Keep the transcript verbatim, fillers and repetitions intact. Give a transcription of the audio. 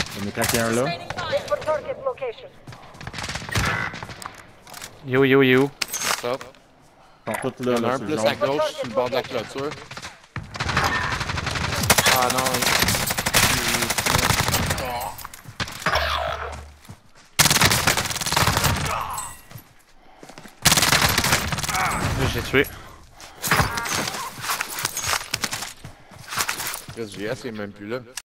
On est claqué un là. Yo, yo, yo. Ça. Ils sont tous Il y là, en a là, un sur plus le à jaune. gauche, sur le bord de la clôture. Ah non, il... J'ai tué. Chris G S il est même plus là.